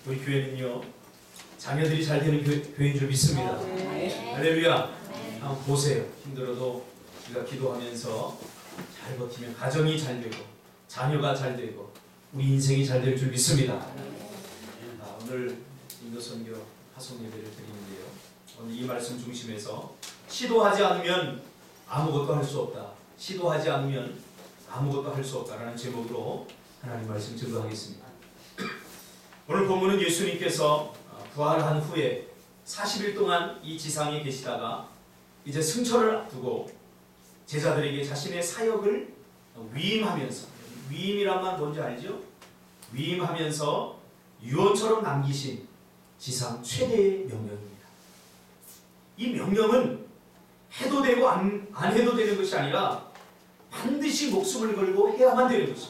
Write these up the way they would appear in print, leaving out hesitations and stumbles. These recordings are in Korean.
우리 교회는요, 자녀들이 잘 되는 교회인 줄 믿습니다. 할렐루야. 한번 보세요. 힘들어도 우리가 기도하면서 잘 버티면 가정이 잘 되고 자녀가 잘 되고 우리 인생이 잘 될 줄 믿습니다. 오늘 인도 선교 파송 예배를 드리는데요, 오늘 이 말씀 중심에서 시도하지 않으면 아무것도 할 수 없다, 시도하지 않으면 아무것도 할 수 없다라는 제목으로 하나님 말씀 증거하겠습니다. 오늘 본문은 예수님께서 부활한 후에 40일 동안 이 지상에 계시다가 이제 승천을 앞두고 제자들에게 자신의 사역을 위임하면서, 위임이란 말 뭔지 알죠? 위임하면서 유언처럼 남기신 지상 최대의 명령입니다. 이 명령은 해도 되고 안 해도 되는 것이 아니라 반드시 목숨을 걸고 해야만 되는 것입니다.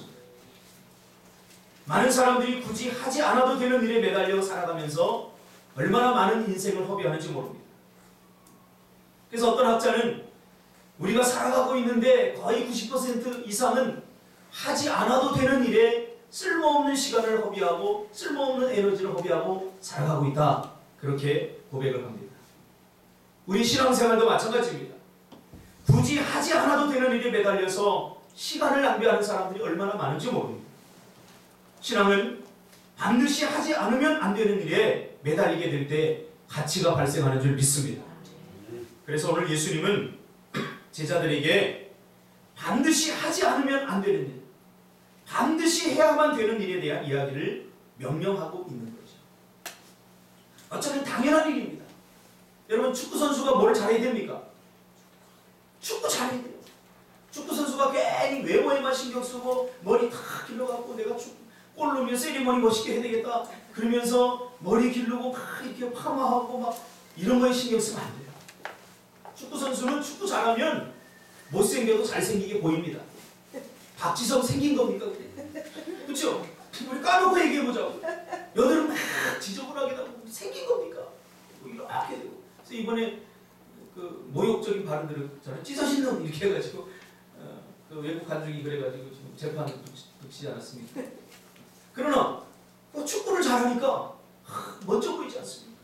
많은 사람들이 굳이 하지 않아도 되는 일에 매달려 살아가면서 얼마나 많은 인생을 허비하는지 모릅니다. 그래서 어떤 학자는 우리가 살아가고 있는데 거의 90% 이상은 하지 않아도 되는 일에 쓸모없는 시간을 허비하고 쓸모없는 에너지를 허비하고 살아가고 있다, 그렇게 고백을 합니다. 우리 신앙생활도 마찬가지입니다. 굳이 하지 않아도 되는 일에 매달려서 시간을 낭비하는 사람들이 얼마나 많은지 모릅니다. 신앙은 반드시 하지 않으면 안 되는 일에 매달리게 될 때 가치가 발생하는 줄 믿습니다. 그래서 오늘 예수님은 제자들에게 반드시 하지 않으면 안 되는 일, 반드시 해야만 되는 일에 대한 이야기를 명령하고 있는 거죠. 어쩌면 당연한 일입니다. 여러분, 축구 선수가 뭘 잘해야 됩니까? 축구 잘해야 돼요. 축구 선수가 괜히 외모에만 신경 쓰고 머리 탁 길러갖고 내가 골 넣으면 세리머니 멋있게 해야 되겠다 그러면서 머리 기르고 막 이렇게 파마하고 막 이런 거에 신경 쓰면 안 돼요. 축구 선수는 축구 잘하면 못생겨도 잘생기게 보입니다. 박지성 생긴 겁니까? 그렇죠? 우리 까놓고 얘기해보자고. 여드름 막 지저분하게 나고 생긴 겁니까? 뭐 이렇게 되고. 그래서 이번에 그 모욕적인 발언들을 저는 찢어진 놈 이렇게 해가지고 그 외국 관중이 그래가지고 지금 재판 붙이지 않았습니까? 그러나 축구를 잘하니까 멋져 보이지 않습니까?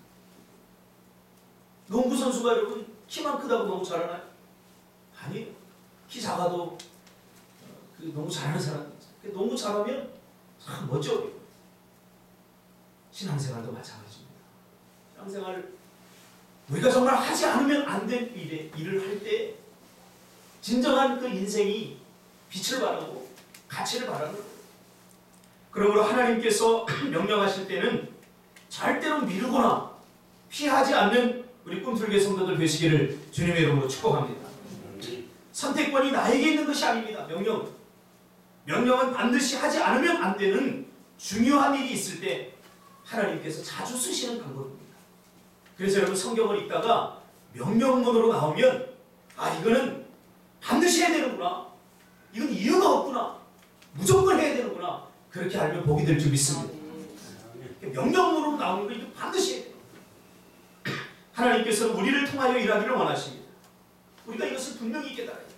농구 선수가 여러분 키만 크다고 너무 잘하나요? 아니에요. 키 작아도 그 농구 잘하는 사람, 농구 잘하면 참 멋져 보여요. 신앙생활도 마찬가지입니다. 신앙생활 우리가 정말 하지 않으면 안 될 일을 할 때 진정한 그 인생이 빛을 발하고 가치를 발하는 거예요. 그러므로 하나님께서 명령하실 때는 절대로 미루거나 피하지 않는 우리 꿈틀교 성도들 되시기를 주님의 이름으로 축복합니다. 선택권이 나에게 있는 것이 아닙니다. 명령은 반드시 하지 않으면 안 되는 중요한 일이 있을 때 하나님께서 자주 쓰시는 방법입니다. 그래서 여러분, 성경을 읽다가 명령문으로 나오면 이거는 반드시 해야 되는구나, 이건 이유가 없구나, 무조건 해야 되는구나, 그렇게 알면 복이 될 줄 믿습니다. 명령문으로 나오는 거 이거 반드시 해야 돼요. 하나님께서는 우리를 통하여 일하기를 원하십니다. 우리가 이것을 분명히 깨달아야 돼요.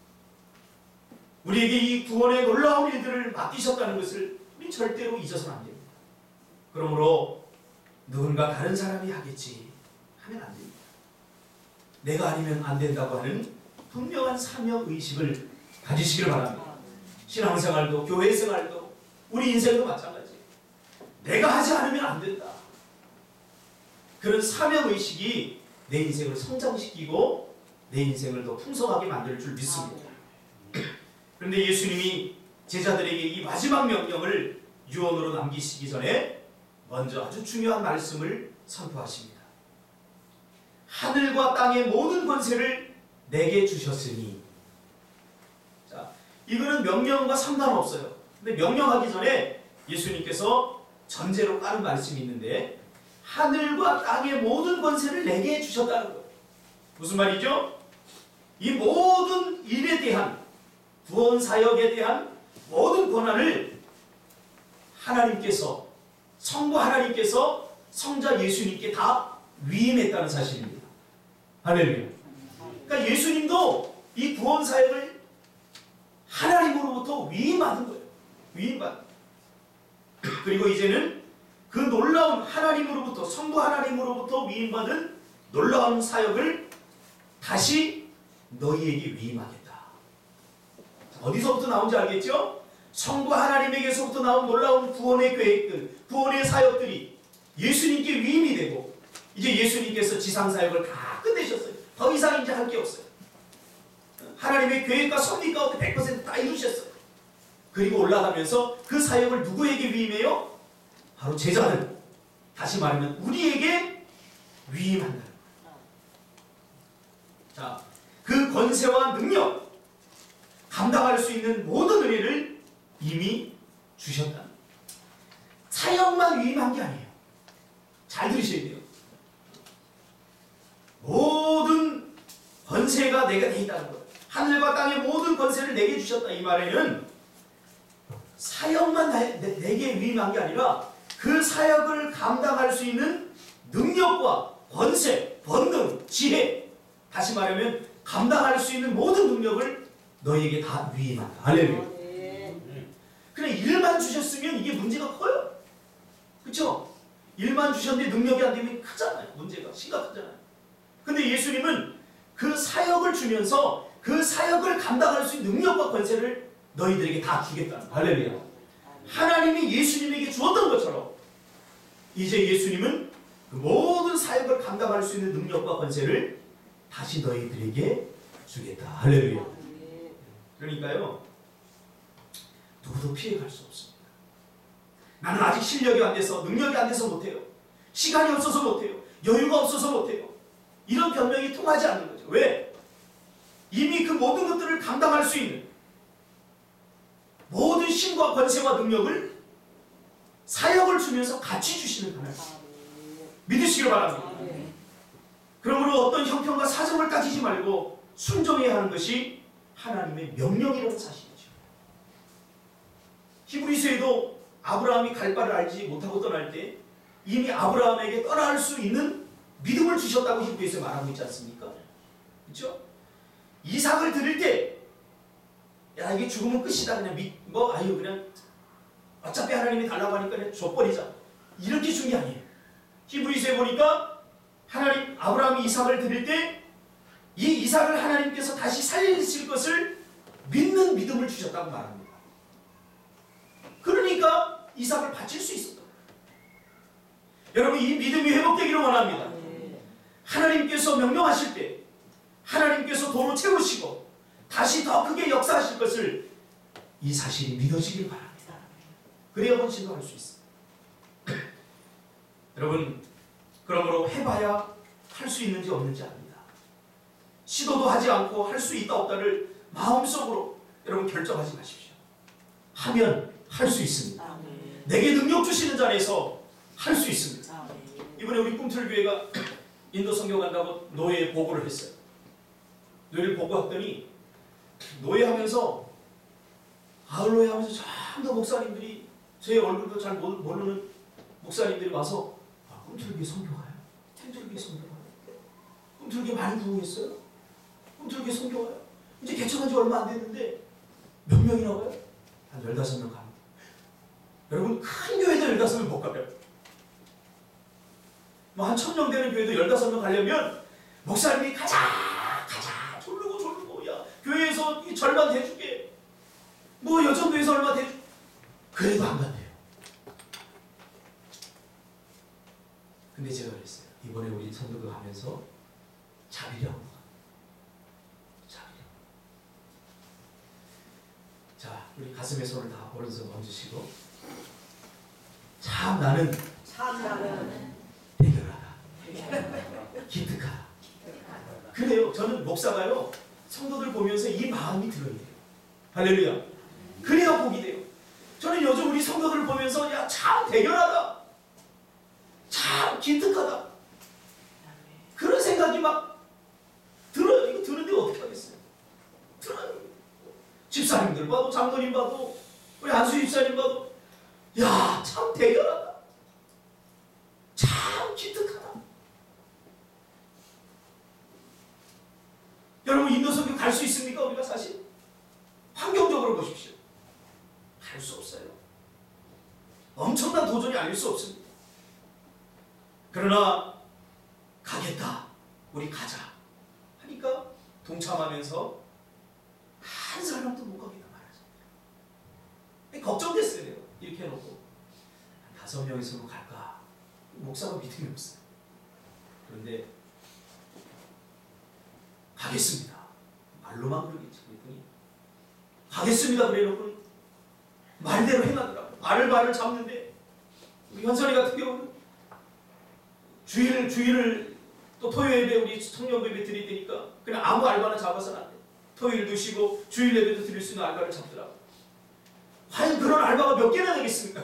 우리에게 이 구원의 놀라운 일들을 맡기셨다는 것을 우리 절대로 잊어서는 안 됩니다. 그러므로 누군가 다른 사람이 하겠지 하면 안 됩니다. 내가 아니면 안 된다고 하는 분명한 사명의식을 가지시길 바랍니다. 신앙생활도 교회생활도 우리 인생도 마찬가지예요. 내가 하지 않으면 안 된다, 그런 사명의식이 내 인생을 성장시키고 내 인생을 더 풍성하게 만들 줄 믿습니다. 그런데 예수님이 제자들에게 이 마지막 명령을 유언으로 남기시기 전에 먼저 아주 중요한 말씀을 선포하십니다. 하늘과 땅의 모든 권세를 내게 주셨으니. 자, 이거는 명령과 상관없어요. 근데 명령하기 전에 예수님께서 전제로 까는 말씀이 있는데, 하늘과 땅의 모든 권세를 내게 주셨다는 거예요. 무슨 말이죠? 이 모든 일에 대한, 구원 사역에 대한 모든 권한을 하나님께서, 성부 하나님께서 성자 예수님께 다 위임했다는 사실입니다. 할렐루야. 그러니까 예수님도 이 구원 사역을 하나님으로부터 위임받은 거예요. 위임받은. 그리고 이제는 그 놀라운 하나님으로부터, 성부 하나님으로부터 위임받은 놀라운 사역을 다시 너희에게 위임하겠다. 어디서부터 나온지 알겠죠? 성부 하나님에게서부터 나온 놀라운 구원의 계획들, 구원의 사역들이 예수님께 위임이 되고, 이제 예수님께서 지상 사역을 다 끝내셨어요. 더 이상 이제 할 게 없어요. 하나님의 계획과 섭리 가운데 100% 다 이루셨어요. 그리고 올라가면서 그 사역을 누구에게 위임해요? 바로 제자들, 다시 말하면 우리에게 위임한다. 자, 그 권세와 능력, 감당할 수 있는 모든 은혜를 이미 주셨다. 사역만 위임한 게 아니에요. 잘 들으셔야 돼요. 모든 권세가 내가 돼 있다는 것. 하늘과 땅의 모든 권세를 내게 주셨다. 이 말에는 사역만 내게 위임한 게 아니라 그 사역을 감당할 수 있는 능력과 권세, 권능, 지혜, 다시 말하면 감당할 수 있는 모든 능력을 너희에게 다 위임한다. 할렐루야. 그래, 일만 주셨으면 이게 문제가 커요. 그렇죠? 일만 주셨는데 능력이 안 되면 크잖아요. 문제가 심각하잖아요. 근데 예수님은 그 사역을 주면서 그 사역을 감당할 수 있는 능력과 권세를 너희들에게 다 주겠다. 할렐루야. 하나님이 예수님에게 주었던 것처럼 이제 예수님은 그 모든 사역을 감당할 수 있는 능력과 권세를 다시 너희들에게 주겠다. 할렐루야. 그러니까요, 누구도 피해갈 수 없습니다. 나는 아직 실력이 안 돼서, 능력이 안 돼서 못해요. 시간이 없어서 못해요. 여유가 없어서 못해요. 이런 변명이 통하지 않는 거죠. 왜? 이미 그 모든 것들을 감당할 수 있는 모든 힘과 권세와 능력을 사역을 주면서 같이 주시는 하나님. 믿으시길 바랍니다. 그러므로 어떤 형편과 사정을 따지지 말고 순종해야 하는 것이 하나님의 명령이라는 사실이죠. 히브리서에도 아브라함이 갈 바를 알지 못하고 떠날 때 이미 아브라함에게 떠날 수 있는 믿음을 주셨다고 히브리서에 말하고 있지 않습니까? 그렇죠? 이삭을 드릴 때, 야, 이게 죽으면 끝이다. 그냥 그냥 어차피 하나님이 달라고 하니까 그냥 줘버리자. 이렇게 준 게 아니에요. 히브리서에 보니까 하나님, 아브라함이 이삭을 드릴 때 이 이삭을 하나님께서 다시 살리실 것을 믿는 믿음을 주셨다고 말합니다. 그러니까 이삭을 바칠 수 있었다. 여러분, 이 믿음이 회복되기를 원합니다. 하나님께서 명령하실 때 하나님께서 도로 채우시고 다시 더 크게 역사하실 것을, 이 사실이 믿어지길 바랍니다. 그래야 헌신도 할 수 있습니다. 여러분, 그러므로 해봐야 할 수 있는지 없는지 압니다. 시도도 하지 않고 할 수 있다 없다를 마음속으로 여러분 결정하지 마십시오. 하면 할 수 있습니다. 내게 능력 주시는 자리에서 할 수 있습니다. 이번에 우리 꿈틀교회가 인도 선교 간다고 노예 보고를 했어요. 노예를 보고했더니 노예하면서 가을노예 하면서 전부 목사님들이, 제 얼굴도 잘 모르는 목사님들이 와서 꿈틀교회 선교가요? 꿈틀교회 선교가요? 꿈틀교회 많이 부흥했어요? 꿈틀교회 선교가요? 이제 개척한 지 얼마 안 됐는데 몇 명이나 와요? 한 15명 갑니다. 여러분, 큰 교회도 15명 못 가요. 한 1000명 되는 교회도 15명 가려면 목사님이 가자 졸르고, 야, 교회에서 이 절반 대줄게, 여전도에서 얼마 대줄게, 그래도 안 간대요. 근데 제가 그랬어요. 이번에 우리 선교도 하면서 자비라고. 자, 우리 가슴에 손을 다 오른손 얹으시고, 참 나는 대견하다, 기특하다. 그래요. 저는 목사가요, 성도들 보면서 이 마음이 들어야 돼요. 할렐루야. 그래야 복이 돼요. 저는 요즘 우리 성도들을 보면서, 야, 참 대견하다, 참 기특하다, 그런 생각이 막 들어요. 이거 들은데 어떻게 하겠어요? 들어요. 집사님들 봐도, 장로님 봐도, 우리 안수 집사님 봐도, 야, 참 대견하다, 참 기특하다. 여러분, 인도 선교 갈 수 있습니까? 우리가 사실 환경적으로 보십시오. 갈 수 없어요. 엄청난 도전이 아닐 수 없습니다. 그러나 가겠다. 우리 가자. 하니까 동참하면서 한 사람도 못 가겠다 말하죠. 걱정됐어요. 내가. 이렇게 해놓고 5명이서 갈까? 목사가 믿음이 없어요. 그런데 가겠습니다. 말로만 그러겠지. 그랬더니 가겠습니다. 그래놓고 말대로 행하더라고요. 말을 잡는데 우리 현선이 같은 경우는 주일을 또 토요일 예배 우리 청년부 예배 드려야 되니까 그냥 아무 알바나 잡아서는 안 돼. 토요일도 쉬고 주일 예배도 드릴 수 있는 알바를 잡더라고. 과연 그런 알바가 몇 개나 되겠습니까?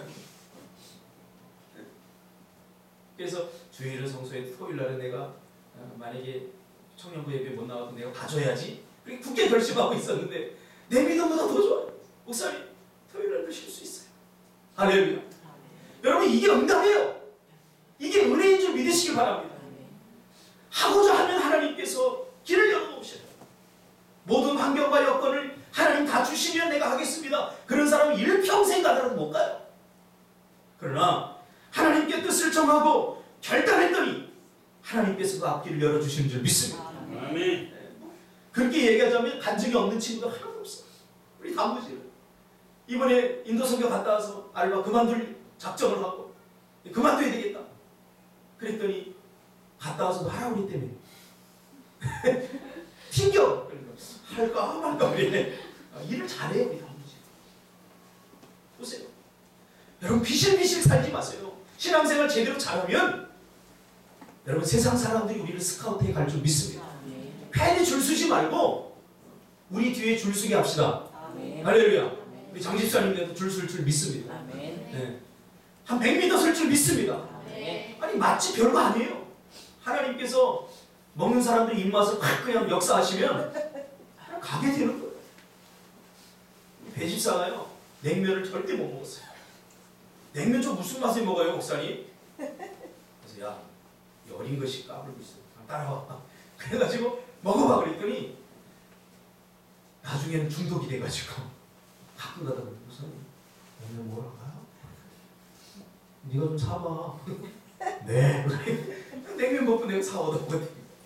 그래서 주일은 성소에 토요일 날은 내가 만약에 청년부 예배 못 나와도 내가 가져야지. 그렇게 굳게 결심하고 있었는데 내 믿음보다 더 좋아요. 목사님 토요일 날도 쉴 수 있어요. 할렐루야. 여러분 이게 응답이에요. 이게 은혜인 줄 믿으시기 바랍니다. 하고자 하면 하나님께서 길을 열어놓으셔요. 모든 환경과 여건을 하나님 다 주시면 내가 하겠습니다. 그런 사람은 일평생 가더라도 못 가요. 그러나 하나님께 뜻을 정하고 결단했더니 하나님께서 그 앞길을 열어주시는 줄 믿습니다. 아멘. 그렇게 얘기하자면 간증이 없는 친구가 하나도 없어요. 우리 단무지를 이번에 인도 선교 갔다 와서 알바 그만둘 작정을 하고 그만둬야 되겠다. 그랬더니 갔다 와서 하라고 그랬 때문에 튕겨. 그러니까 할까 말까 그래. 일을 잘해요 우리 단무지. 보세요. 여러분 비실비실 살지 마세요. 신앙생활 제대로 잘하면 여러분 세상 사람들이 우리를 스카우트해 갈 줄 믿습니다. 괜히 줄 서지 말고 우리 뒤에 줄 서게 합시다. 할렐루야. 우리 장집사님들도 줄 설 줄 믿습니다. 네. 한 100m 설 줄 믿습니다. 아니 맛집 별거 아니에요. 하나님께서 먹는 사람들이 입맛을 확 그냥 역사하시면 가게 되는 거예요. 배집사가요 냉면을 절대 못 먹었어요. 냉면 좀 무슨 맛에 먹어요 목사님? 그래서 야 이 어린 것이 까불고 있어. 따라와. 그래가지고 먹어봐 그랬더니 나중에는 중독이 돼가지고 가끔 가다 보니 목사님 냉면 먹으러 가요? 네가 좀 사봐. 네. 냉면 먹고 내가 사오다 보거든요.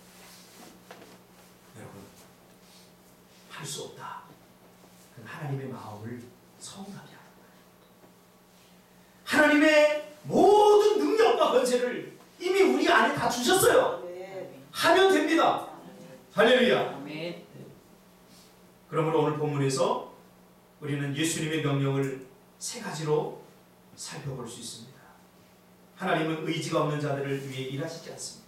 여러분 할 수 없다. 그건 하나님의 마음을 서운하게 하는 거예요. 하나님의 모든 능력과 권세를 이미 우리 안에 다 주셨어요. 하면 됩니다. 할렐루야. 그러므로 오늘 본문에서 우리는 예수님의 명령을 3가지로 살펴볼 수 있습니다. 하나님은 의지가 없는 자들을 위해 일하시지 않습니다.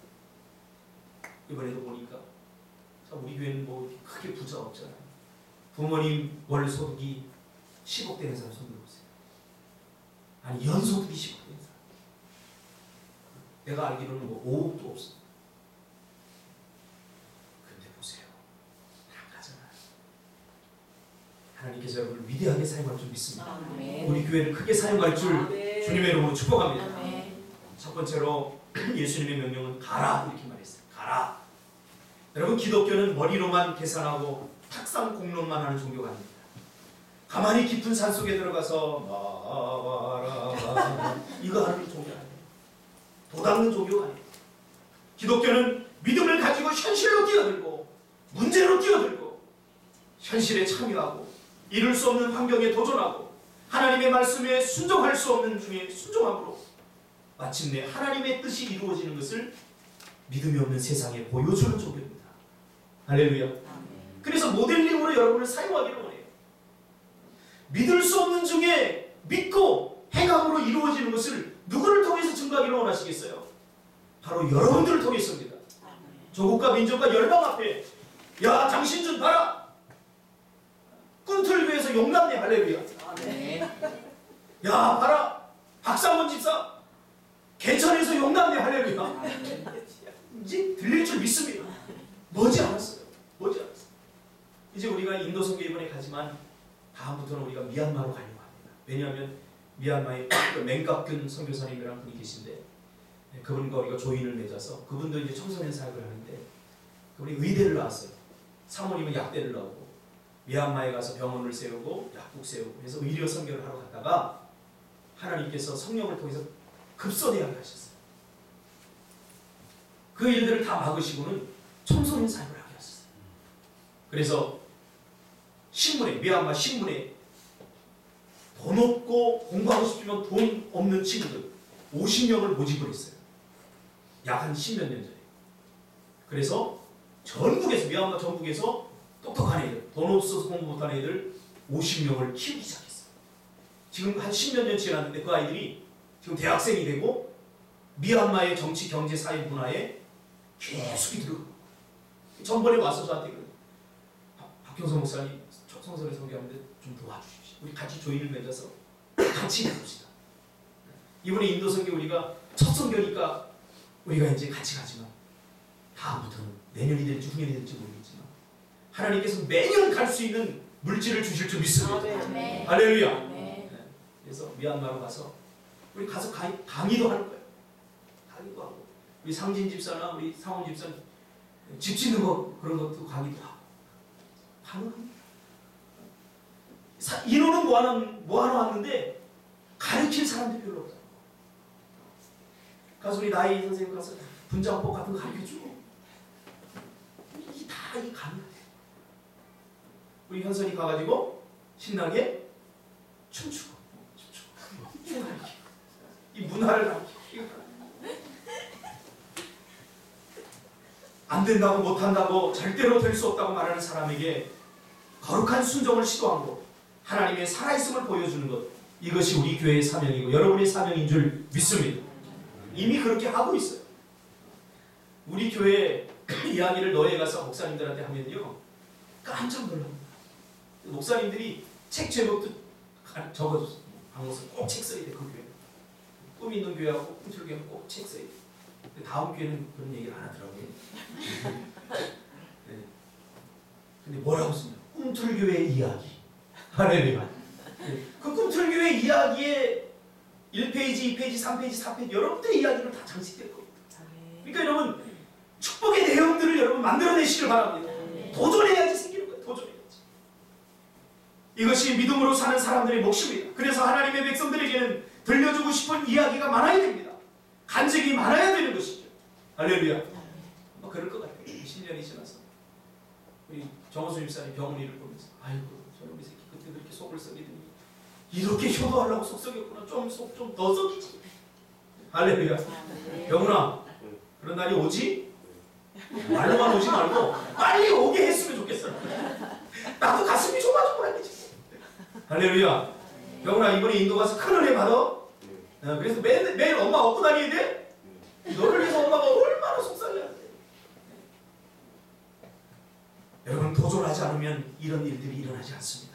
이번에도 보니까 우리 교회는 뭐 크게 부자 없잖아요. 부모님 월 소득이 10억 되는 사람 손 들어보세요. 아니 연소득이 10억 되는 사람. 내가 알기로는 뭐 5억도 없어. 근데 보세요. 다 가잖아요. 하나님께서 여러분을 위대하게 사용할 줄 믿습니다. 우리 교회를 크게 사용할 줄 주님의 이름으로 축복합니다. 첫 번째로 예수님의 명령은 가라 이렇게 말했어요. 가라. 여러분 기독교는 머리로만 계산하고 탁상 공론만 하는 종교가 아닙니다. 가만히 깊은 산속에 들어가서 이거 하는 종교 아니에요. 도닦는 종교가 아니에요. 기독교는 믿음을 가지고 현실로 뛰어들고 문제로 뛰어들고 현실에 참여하고 이룰 수 없는 환경에 도전하고 하나님의 말씀에 순종할 수 없는 중에 순종함으로 마침내 하나님의 뜻이 이루어지는 것을 믿음이 없는 세상에 보여주는 종교입니다. 할렐루야. 그래서 모델링으로 여러분을 사용하기를 원해요. 믿을 수 없는 중에 믿고 행함으로 이루어지는 것을 누구를 통해서 증거하기를 원하시겠어요? 바로 여러분들을 통해서입니다. 조국과 민족과 열방 앞에 야 장신준 봐라. 꿈틀교에서 용남네. 할렐루야. 야 봐라. 박상원 집사 개천에서 용남네. 할렐루야. 이제 들릴 줄 믿습니다. 머지않았어요. 머지않았어요. 이제 우리가 인도 선교 이번에 가지만 다음부터는 우리가 미얀마로 가려고 합니다. 왜냐하면 미얀마에 맹갑균 선교사님이라는 분이 계신데 그분과 우리가 조인을 맺어서 그분도 이제 청소년 사역을 하는데 그분이 의대를 나왔어요. 사모님은 약대를 나오고 미얀마에 가서 병원을 세우고 약국 세우고 그래서 의료 선교를 하러 갔다가 하나님께서 성령을 통해서 급소대하게 하셨어요. 그 일들을 다 막으시고는 청소년 사역을 하게 하셨어요. 그래서 신문에, 미얀마 신문에 돈 없고 공부하고 싶으면 돈 없는 친구들 50명을 모집을 했어요. 약 한 10몇 년 전에. 그래서 전국에서, 미얀마 전국에서 똑똑한 애들, 돈 없어서 공부 못하는 애들 50명을 키우기 시작했어요. 지금 한 10몇 년 지났는데 그 아이들이 지금 대학생이 되고 미얀마의 정치, 경제, 사회, 문화에 계속 들어가고. 전번에 와서 저한테 박형성 목사님 성서를 소개하는데 좀 도와주십시오. 우리 같이 조인을 맺어서 같이 해봅시다. 이번에 인도 선교 우리가 첫 선교니까 우리가 이제 같이 가지만 다음부터는 내년이 될지 후년이 될지 모르겠지만 하나님께서 매년 갈 수 있는 물질을 주실 줄 믿습니다. 네. 할렐루야. 네. 그래서 미얀마로 가서 우리 가서 강의도 하는 거예요. 강의도 하고 우리 상진 집사나 우리 상원 집사 집 짓는 거 그런 것도 강의도 하고 가능합니다. 인원은 뭐하러 왔는데 가르칠 사람들이 별로 없어요. 가서 우리 나이 선생님 가서 분장법 같은 거 가르쳐주고 이게 다 이 가능해요. 우리 현선이 가가지고 신나게 춤추고 이 문화를 가르치고 안 된다고 못한다고 절대로 될 수 없다고 말하는 사람에게 거룩한 순종을 시도한 것, 하나님의 살아있음을 보여주는 것, 이것이 우리 교회의 사명이고 여러분의 사명인 줄 믿습니다. 이미 그렇게 하고 있어요. 우리 교회 이야기를 너에 가서 목사님들한테 하면요 깜짝 놀랍니다. 목사님들이 책 제목도 적어줬어요. 방송에서 꼭 책 써야 돼. 그 교회 꿈 있는 교회하고 꿈틀 교회는 꼭 책 써야 돼. 다음 교회는 그런 얘기를 안 하더라고요. 네. 근데 뭐라고 쓰냐? 꿈틀교회 이야기. 할렐루야. 네. 그 꿈틀교회 이야기에 1페이지, 2페이지, 3페이지, 4페이지 여러분들의 이야기를 다 장식될 겁니다. 그러니까 여러분 축복의 내용들을 여러분 만들어내시길 바랍니다. 도전해야지 생기는 거예요. 도전해야지. 이것이 믿음으로 사는 사람들의 몫입니다. 그래서 하나님의 백성들에게는 들려주고 싶은 이야기가 많아야 됩니다. 간증이 많아야 되는 것이죠. 할렐루야. 그럴 것 같아요. 10년이 지나서 우리 정호수 집사님 병원 일을 보면서 아이고 저놈의 새끼 그때 그렇게 속을 썩이더니 이렇게 효도하려고 속 썩였구나. 좀 속 좀 더 썩이지. 할렐루야. 병훈아 그런 날이 오지? 말로만 오지 말고 빨리 오게 했으면 좋겠어. 나도 가슴이 조마조마해지지. 할렐루야. 병훈아 이번에 인도 가서 큰 은혜 받아. 그래서 매일 엄마 업고 다녀야 돼? 너를 위해서 엄마가 얼마나 속상해야 돼. 여러분 도전하지 않으면 이런 일들이 일어나지 않습니다.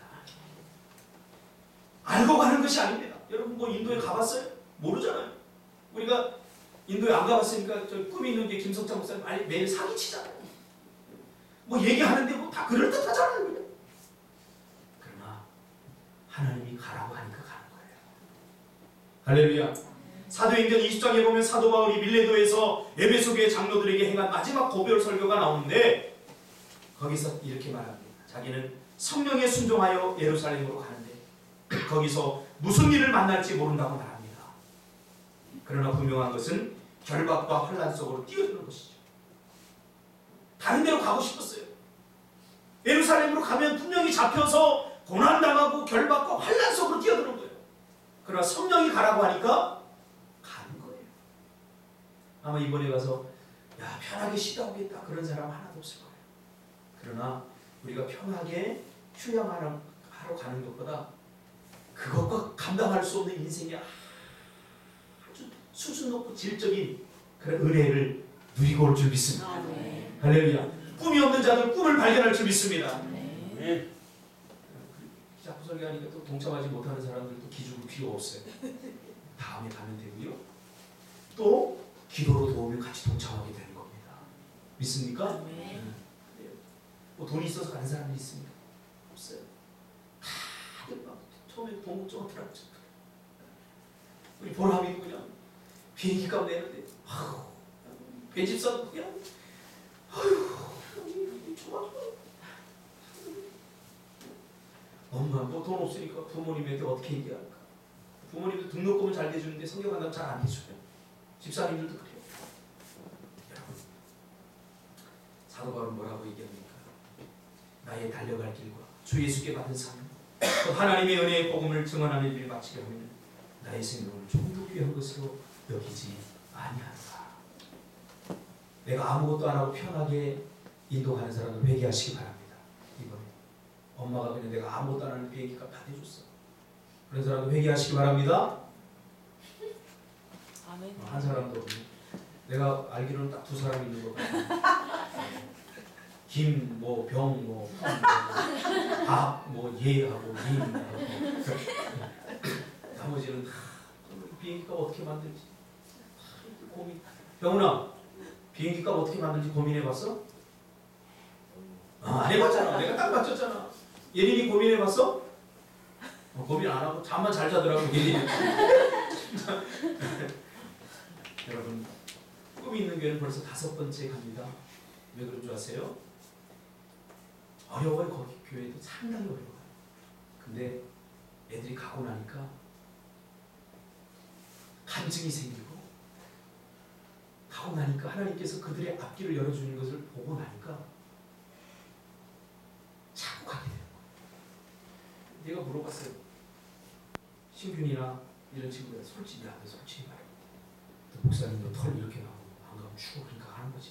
알고 가는 것이 아닙니다. 여러분 뭐 인도에 가봤어요? 모르잖아요. 우리가 인도에 안 가봤으니까 저 꿈이 있는 게 김성찬 목사님 매일 사기치잖아요. 뭐 얘기하는데 뭐 다 그럴듯하잖아요. 그냥. 그러나 하나님이 가라고 하니까 가는 거예요. 할렐루야. 사도행전 20장에 보면 사도 바울이 밀레도에서 에베소 교회 장로들에게 행한 마지막 고별 설교가 나오는데 거기서 이렇게 말합니다. 자기는 성령에 순종하여 예루살렘으로 가는데 거기서 무슨 일을 만날지 모른다고 말합니다. 그러나 분명한 것은 결박과 환란 속으로 뛰어드는 것이죠. 다른 데로 가고 싶었어요. 예루살렘으로 가면 분명히 잡혀서 고난당하고 결박과 환란 속으로 뛰어드는 거예요. 그러나 성령이 가라고 하니까 가는 거예요. 아마 이번에 가서 야 편하게 쉬다 오겠다 그런 사람 하나도 없을 거예요. 그러나 우리가 편하게 휴양하러 가는 것보다 그것과 감당할 수 없는 인생이 아주 수준 높고 질적인 그런 은혜를 누리고 올 줄 믿습니다. 할렐루야. 꿈이 없는 자들 꿈을 발견할 줄 믿습니다. 자꾸 설교하니까 또 동참하지 못하는 사람들도 기죽을 필요 없어요. 다음에 가면 되고요. 또 기도로 도우면 같이 동참하게 되는 겁니다. 믿습니까? 뭐 돈이 있어서 가는 사람이 있습니까? 없어요. 다들 막 처음에 돈 걱정하더라고요. 우리 보람이도 그냥 비행기 값 내는데 배집사도 그냥 좋아. 엄마 뭐 돈 없으니까 부모님한테 어떻게 얘기할까? 부모님도 등록금은 잘 대주는데 성경 강단 잘 안 해줘요. 집사님들도 그래요. 여러분 사도 바울은 뭐라고 얘기합니까? 나의 달려갈 길과 주 예수께 받은 삶, 또 하나님의 은혜의 복음을 증언하는 일을 마치게 하면 나의 생명을 조금 더 귀한 것으로 여기지 아니하노라. 내가 아무것도 안 하고 편하게 인도하는 사람은 회개하시기 바랍니다. 이번에 엄마가 그냥 내가 아무것도 안 하는 비행기값 다 대줬어. 그런 사람은 회개하시기 바랍니다. 아멘. 한 사람도 없네. 내가 알기로는 딱 두 사람 있는 것 같아. 김, 뭐, 병, 뭐, 밥, 뭐, 예하고, 님하고. 나머지는 비행기값 어떻게 만들지? 고민. 병훈아, 비행기값 어떻게 만들지 고민해봤어? 안 해봤잖아. 내가 딱 맞췄잖아. 예린이 고민해봤어? 고민 안 하고 잠만 잘 자더라고, 예린이. 여러분, 꿈이 있는 교회는 벌써 5번째 갑니다. 왜 그런 줄 아세요? 어려워요. 거기 교회도 상당히 어려워요. 근데 애들이 가고 나니까 간증이 생기고, 가고 나니까 하나님께서 그들의 앞길을 열어주는 것을 보고 나니까 자꾸 가게 되는 거예요. 내가 물어봤어요. 신균이나 이런 친구들 솔직히 나한테 솔직히 말해. 목사님도 털 이렇게 나오고 안 가면 추워. 그러니까 하는 거지.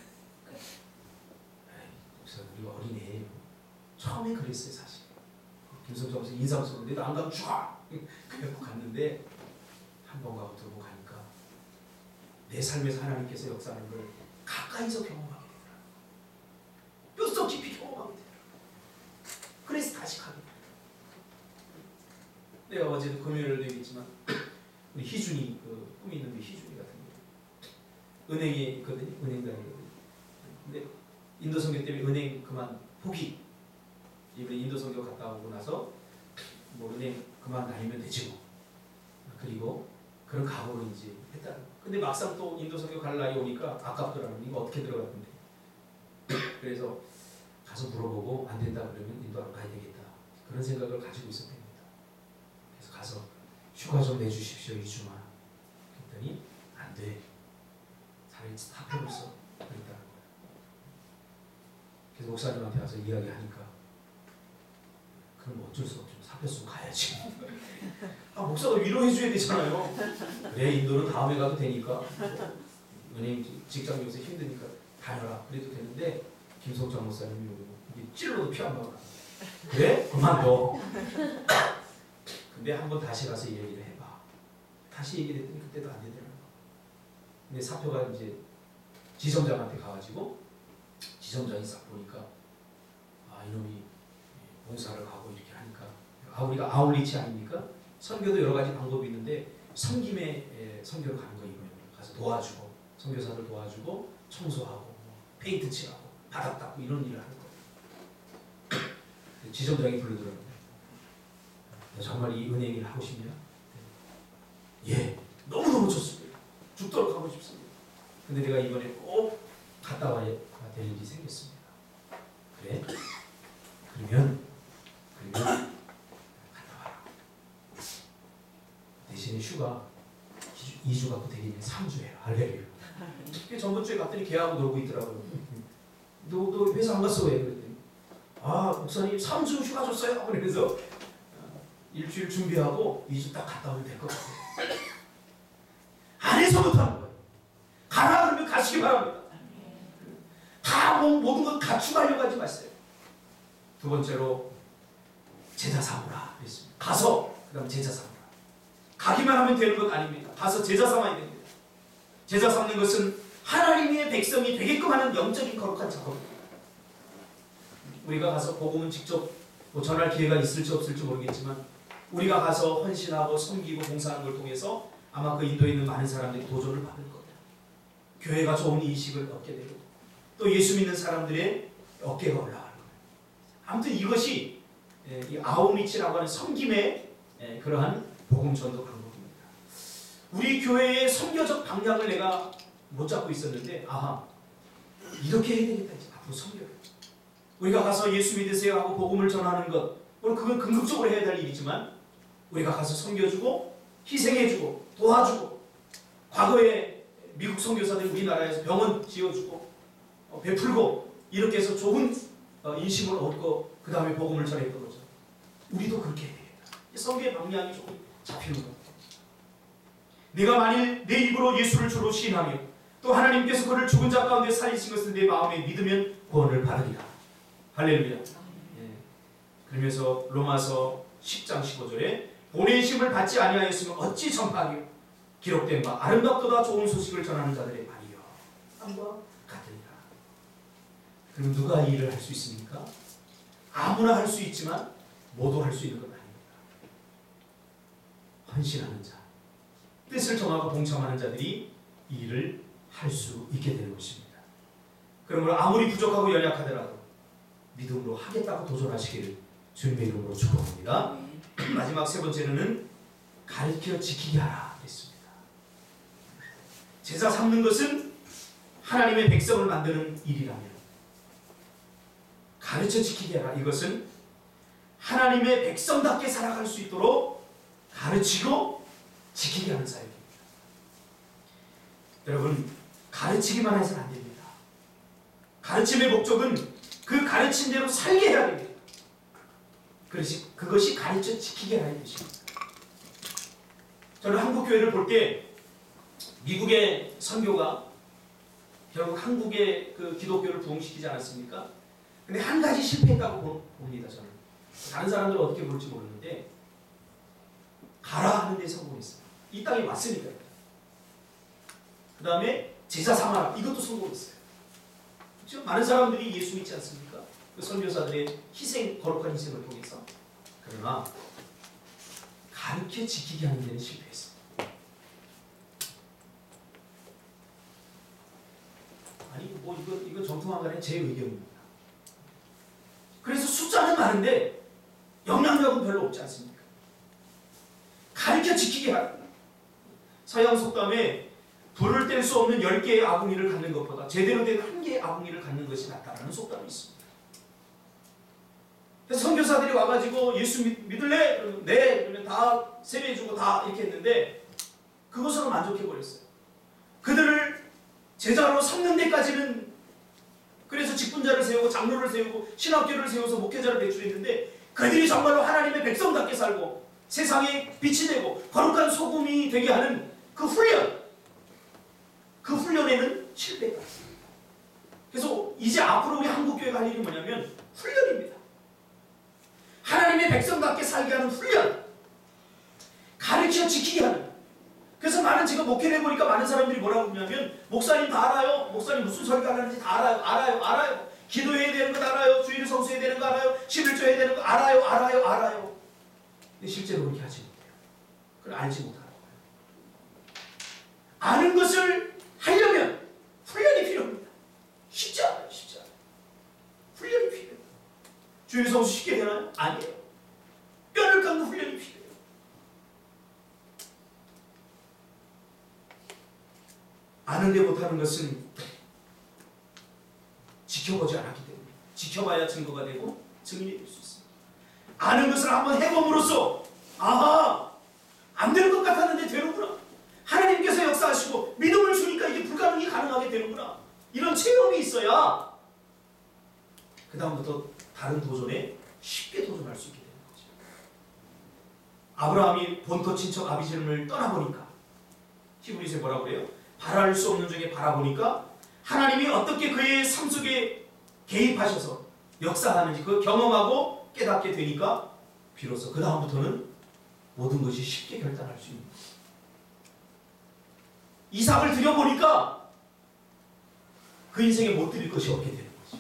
목사 우리가 어린애예요. 처음에 그랬어요 사실. 김성정 씨 인상 쓰는데 안 가면 추워. 그래서 갔는데 한 번 가고 두 번 가니까 내 삶에서 하나님께서 역사하는 걸 가까이서 경험하게 되더라고요. 뼛속 깊이 경험하게 되더라고요. 그래서 다시 가게 돼요. 내가 어제도 금요일에도 얘기했지만 우리 희준이 그 꿈이 있는데 희준이 같은 거 은행에 있거든요. 은행다니거든요. 근데 인도 선교 때문에 은행 그만 포기. 이번에 인도 선교 갔다 오고 나서 뭐 은행 그만 다니면 되지 뭐. 그리고 그런 각오로 이제 했다. 근데 막상 또 인도 선교 갈 날이 오니까 아깝더라고요. 이거 어떻게 들어갔는데. 그래서 가서 물어보고 안 된다 그러면 인도하러 가야 되겠다. 그런 생각을 가지고 있었답니다. 그래서 가서 휴가 좀 내주십시오 2주만. 그랬더니 안 돼. 차라리 사표를 써. 그랬다는 거예요. 그래서 목사님한테 와서 이야기하니까 그럼 어쩔 수 없죠. 사표 쓰고 가야지. 아 목사가 위로해 줘야 되잖아요. 그래 인도는 다음에 가도 되니까. 은행 직장 요새 힘드니까 다녀라. 그래도 되는데 김성장 목사님이 이게 찔러도 피 안 나와. 그래? 그만둬. 근데 한번 다시 가서 이 얘기를 해봐. 다시 얘기를 했더니 그때도 안 되더라고. 근데 사표가 이제 지점장한테 가가지고 지점장이 싹 보니까 아 이놈이 봉사를 가고 이렇게 하니까 우리가 아울리치 아닙니까? 선교도 여러 가지 방법이 있는데 섬김에 선교를 가는 거 이거예요. 가서 도와주고 선교사들 도와주고 청소하고 페인트 칠하고 바닥 닦고 이런 일을 하는 거예요. 지점장이 부르더라고요. 정말 이 은혜 얘기를 하고 싶냐? 예, 너무너무 좋습니다. 죽도록 하고 싶습니다. 근데 내가 이번에 꼭 갔다 와야 될 일이 생겼습니다. 그래? 그러면 갔다 와라. 대신에 휴가 2주 갖고 되기는 3주 해라. 할렐루야. 저번 주에 갔더니 걔하고 놀고 있더라고요. 너 회사 안 갔어 왜? 그랬더니 아 목사님 3주 휴가 줬어요. 그래서 일주일 준비하고 2주 딱 갔다 오면 될 것 같아요. 안에서부터 하는 거예요. 가라 그러면 가시기 바랍니다. 다 모든 것 갖추려고 하지 마세요. 두 번째로 제자 삼으라 그랬습니다. 가서 그 다음 제자 삼으라. 가기만 하면 되는 것 아닙니다. 가서 제자 삼아야 됩니다. 제자 삼는 것은 하나님의 백성이 되게끔 하는 영적인 거룩한 작업입니다. 우리가 가서 복음은 직접 뭐 전할 기회가 있을지 없을지 모르겠지만 우리가 가서 헌신하고 섬기고 봉사하는 걸 통해서 아마 그 인도에 있는 많은 사람들이 도전을 받을 겁니다. 교회가 좋은 인식을 얻게 되고 또 예수 믿는 사람들의 어깨가 올라가는 거예요. 아무튼 이것이 이 아웃리치라고 하는 섬김의 그러한 복음 전도 방법입니다. 우리 교회의 선교적 방향을 내가 못 잡고 있었는데 아하 이렇게 해야 되겠다. 이제 앞으로 섬겨요. 우리가 가서 예수 믿으세요 하고 복음을 전하는 것 물론 그건 긍정적으로 해야 될 일이지만 우리가 가서 섬겨주고 희생해주고 도와주고 과거에 미국 선교사들이 우리나라에서 병원 지어주고 베풀고 이렇게 해서 좋은 인심을 얻고 그 다음에 복음을 전했던 거죠. 우리도 그렇게 해야 되겠다. 성경의 방향이 조금 잡히는 것 같아요. 내가 만일 내 입으로 예수를 주로 시인하며 또 하나님께서 그를 죽은 자 가운데 살리신 것을 내 마음에 믿으면 구원을 받으리라. 할렐루야. 그러면서 로마서 10장 15절에 본의 심을 받지 아니하였으면 어찌 전파하며 기록된 바 아름답도다 좋은 소식을 전하는 자들의 말이여 함과 같으니라. 그럼 누가 이 일을 할 수 있습니까? 아무나 할 수 있지만 모두 할 수 있는 건 아닙니다. 헌신하는 자, 뜻을 정하고 동참하는 자들이 이 일을 할 수 있게 되는 것입니다. 그러므로 아무리 부족하고 연약하더라도 믿음으로 하겠다고 도전하시기를 주님의 이름으로 축복합니다. 마지막 세 번째는 가르쳐 지키게 하라 했습니다. 제사 삼는 것은 하나님의 백성을 만드는 일이라면 가르쳐 지키게 하라, 이것은 하나님의 백성답게 살아갈 수 있도록 가르치고 지키게 하는 사역입니다. 여러분, 가르치기만 해서는 안 됩니다. 가르침의 목적은 그 가르친 대로 살게 해야 됩니다. 그것이 가르쳐 지키게 하는 것입니다. 저는 한국 교회를 볼 때 미국의 선교가 결국 한국의 그 기독교를 부흥시키지 않았습니까? 근데 한 가지 실패했다고 봅니다. 저는 다른 사람들은 어떻게 볼지 모르는데 가라 하는 데 성공했어요. 이 땅에 왔으니까. 그 다음에 제자 삼아라, 이것도 성공했어요. 지금 많은 사람들이 예수 믿지 않습니까? 그 선교사들의 희생, 거룩한 희생을 통해서. 그러나 가르쳐 지키게 하는 데는 실패했어요. 아니 뭐 이거 정통한 간에 제 의견입니다. 그래서 숫자는 많은데 영향력은 별로 없지 않습니까? 가르쳐 지키게 하라. 서양 속담에 불을 뗄 수 없는 10개의 아궁이를 갖는 것보다 제대로 된 1개의 아궁이를 갖는 것이 낫다라는 속담이 있습니다. 그래서 선교사들이 와가지고 예수 믿을래? 그러면 네. 그러면 다 세배해주고 다 이렇게 했는데 그것으로 만족해버렸어요. 그들을 제자로 삼는 데까지는, 그래서 직분자를 세우고 장로를 세우고 신학교를 세워서 목회자를 배출했는데 그들이 정말로 하나님의 백성답게 살고 세상에 빛이 되고 거룩한 소금이 되게 하는 그 훈련에는 실패가 있습니다. 그래서 이제 앞으로 우리 한국교회가 할 일이 뭐냐면 훈련입니다. 하나님의 백성답게 살게 하는 훈련, 가르쳐 지키게 하는. 그래서 제가 목회를 해보니까 많은 사람들이 뭐라고 그러냐면 목사님 다 알아요. 목사님 무슨 설교하는지 다 알아요. 기도해야 되는 거 알아요. 주일을 성수해야 되는 거 알아요. 11조 해야 되는 거 알아요. 근데 실제로 그렇게 하지 못해요. 그걸 알지 못하는 거예요. 아는 것을 하려면 훈련이 필요합니다. 쉽지 않아요. 훈련이 필요해요. 주일 성수 쉽게 되나요? 아니에요. 뼈를 깎는 훈련이 필요해요. 아는데 못하는 것은 지켜보지 않았기 때문에, 지켜봐야 증거가 되고 증인이 될 수 있습니다. 아는 것을 한번 해봄으로써 아하, 안 되는 것 같았는데 되는구나. 하나님께서 역사하시고 믿음을 주니까 이게 불가능이 가능하게 되는구나. 이런 체험이 있어야 그 다음부터 다른 도전에 쉽게 도전할 수 있게 되는 거죠. 아브라함이 본토 친척 아비집을 떠나보니까 히브리서에 뭐라고 그래요? 바랄 수 없는 중에 바라보니까 하나님이 어떻게 그의 삶 속에 개입하셔서 역사하는지 그걸 경험하고 깨닫게 되니까 비로소 그 다음부터는 모든 것이 쉽게 결단할 수 있는 거예요. 이삭을 드려보니까 그 인생에 못 드릴 것이 없게 되는 거죠.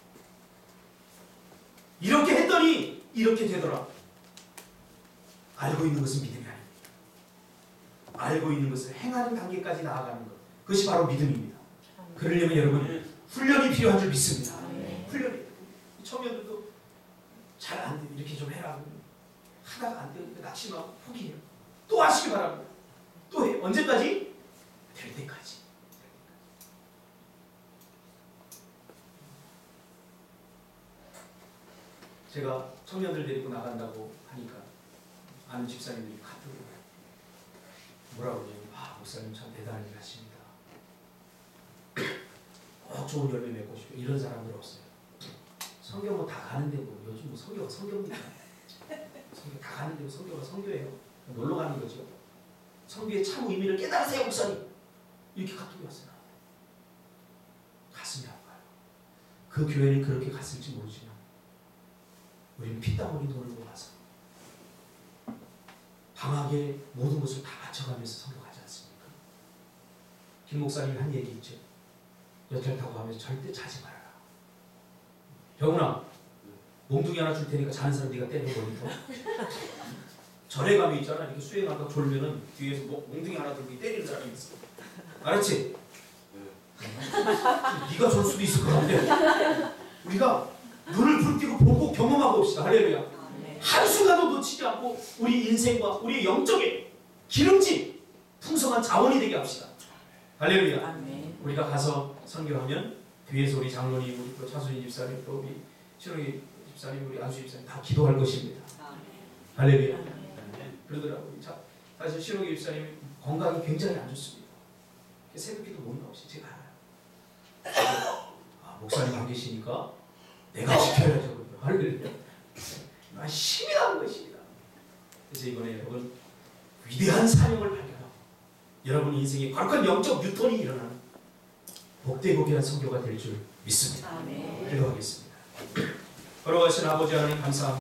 이렇게 했더니 이렇게 되더라. 알고 있는 것은 믿음이 아닙니다. 알고 있는 것을 행하는 단계까지 나아가는 것, 그것이 바로 믿음입니다. 그러려면 여러분 훈련이 필요한 줄 믿습니다. 훈련이. 청년들도 잘 안 돼, 이렇게 좀 해라. 하다가 안 되니까 낙심하고 포기해요. 또 하시기 바랍니다. 또 해. 언제까지? 될 때까지. 제가 청년들 데리고 나간다고 하니까 아는 집사님들이 카톡으로 뭐라고 그러냐면 목사님 참 대단히 하십니다. 좋은 열매 맺고 싶어 이런 사람들 없어요. 성경 뭐 다 가는데 뭐 요즘 뭐 성경가 성경입니까? 성경 다 가는데 뭐 성경가 성교예요. 놀러 가는 거죠. 성교의 참 의미를 깨달으세요 목사님. 이렇게 카톡이 왔어요. 가슴이 아파요. 그 교회는 그렇게 갔을지 모르지만 우리는 피땀 흘린 돈을 모아서 방학에 모든 것을 다 바쳐가면서 성교하지 않습니까? 김 목사님이 한 얘기 있죠. 여태 타고 가면서 절대 자지 말아라. 병훈아, 몽둥이 하나 줄 테니까 자는 사람 네가 때리는 거니까. 절에 가면 있잖아. 이렇게 수행하다가 졸면은 뒤에서 몽둥이 하나 들고 때리는 사람이 있어. 알았지? 네가 졸 수도 있을 것 같아. 우리가 눈을 부릅뜨고 보고 경험하고 봅시다. 할렐루야. 한순간도 놓치지 않고 우리 인생과 우리 영적인 기름진 풍성한 자원이 되게 합시다. 할렐루야. 아멘. 우리가 가서 선교하면 뒤에서 우리 장로님, 우리 또 차수인 집사님, 또 우리 신우기 집사님, 우리 안수 집사님 다 기도할 것입니다. 할렐루야. 그러더라고요. 사실 신우기 집사님 건강이 굉장히 안 좋습니다. 새벽기도 못 나오시. 제가 알아요. 목사님 안 계시니까 내가 지켜야죠. 할렐루야. 힘이 나는 것입니다. 그래서 이번에 여러분 위대한 사명을 발견하고 여러분 인생에 거룩한 영적 유턴이 일어나는 복되복이한 선교가 될 줄 믿습니다. 아멘. 기도하겠습니다. 걸어가신 아버지 하나님 감사합니다.